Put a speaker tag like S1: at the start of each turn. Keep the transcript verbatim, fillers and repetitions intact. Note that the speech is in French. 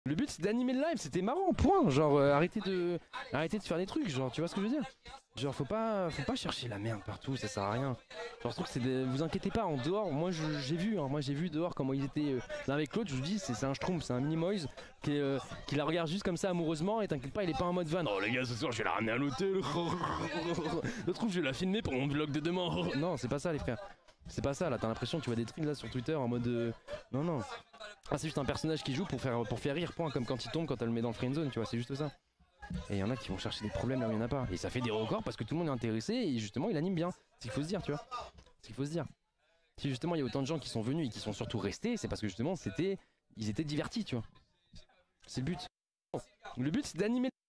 S1: Le but c'est d'animer le live, c'était marrant, point. Genre euh, arrêtez de arrêtez de faire des trucs, genre tu vois ce que je veux dire. Genre faut pas faut pas chercher la merde partout, ça sert à rien. Genre je trouve que c'est des... vous inquiétez pas, en dehors, moi je- j'ai vu, hein, moi j'ai vu dehors comment ils étaient euh, l'un avec l'autre, je vous dis c'est c'est un schtroumpf, c'est un mini-moise qui, est, euh, qui la regarde juste comme ça amoureusement et t'inquiète pas il est pas en mode van. Oh les gars ce soir je vais la ramener à l'hôtel. Je trouve je vais la filmer pour mon vlog de demain. Non c'est pas ça les frères. C'est pas ça là, t'as l'impression que tu vois des trucs là sur Twitter en mode euh, non non. Ah c'est juste un personnage qui joue pour faire, pour faire rire, point, comme quand il tombe quand elle le met dans le friendzone, tu vois, c'est juste ça. Et il y en a qui vont chercher des problèmes là où il y en a pas. Et ça fait des records parce que tout le monde est intéressé et justement il anime bien. C'est ce qu'il faut se dire, tu vois. C'est ce qu'il faut se dire. Si justement il y a autant de gens qui sont venus et qui sont surtout restés, c'est parce que justement c'était, ils étaient divertis, tu vois. C'est le but. Le but c'est d'animer.